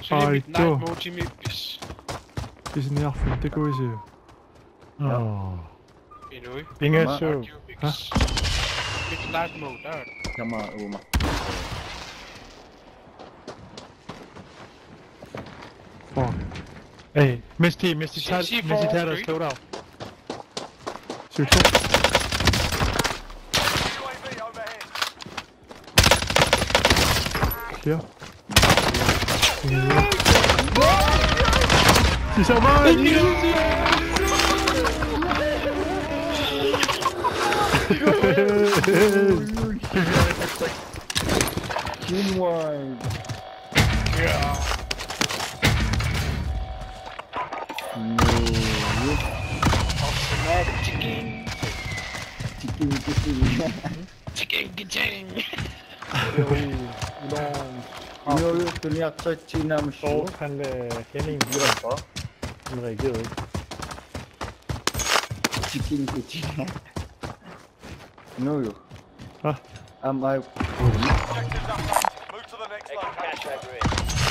Ej, mit då. night mode, Jimmy. Pis. Det er sådan her, for det går vi se. Endnu ikke. Ingen Kom så. Mit night mode, der er det. Kom maar, oma. Fuck. Hey, Misty tager der Street. slå dig. Sygt så. Clear. De så mig! Meanwhile. No. Chicken. Chicken. Jo, den her 30 nærmest. Han Henning udenfor. Han reagerede ikke. Chicken. No, jo. Huh? Am I... Move to the next location.